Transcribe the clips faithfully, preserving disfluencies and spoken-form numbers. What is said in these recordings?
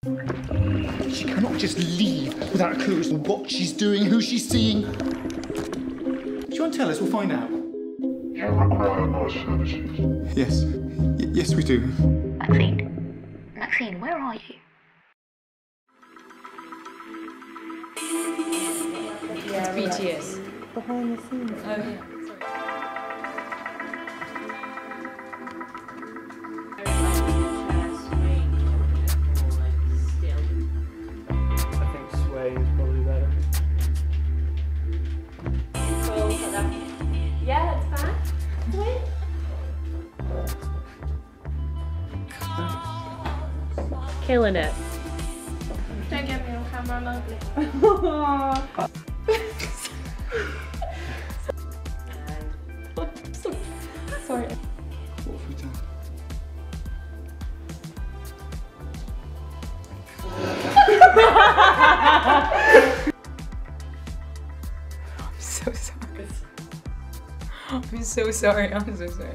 She cannot just leave without a clue as to what she's doing, who she's seeing. Do you want to tell us? We'll find out. You require my services? Yes. Y yes, we do. Maxine. Maxine, where are you? Yeah, B T S. Behind the scenes. Oh, yeah. I think sway is probably better. Yeah, that's fine. Wait. Killing it. Don't get me on camera, I'm ugly. Sorry. What have we done? I'm so sorry. I'm so sorry. I'm so sorry.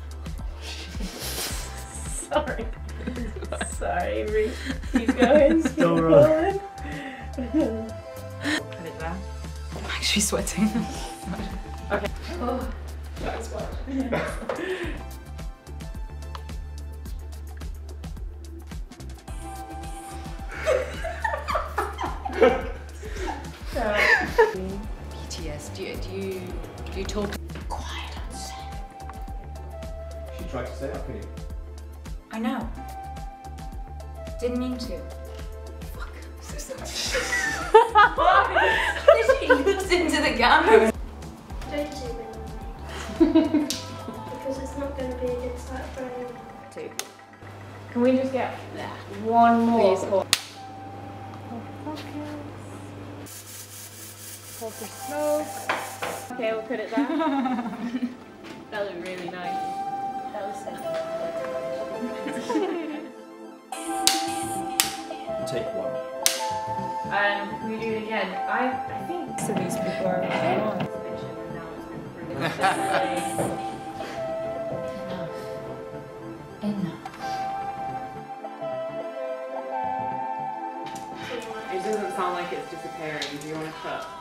Sorry. Sorry, Reese. Keep going. Keep Still going. Put it there. I'm actually sweating. Okay. Oh, that's what. B T S. Do you do you do you talk quiet on set? She tried to say, okay. I know. Didn't mean to. Fuck. I'm so sorry. She looks into the camera. Don't zoom in because it's not going to be a good start for anyone. Two. Can we just get one more? Please. Hold for smoke. Okay, we'll put it there. That looked really nice. That was Take one. Um, can we do it again? I I think So these people are on. Enough. It doesn't sound like it's disappearing. Do you want to cut?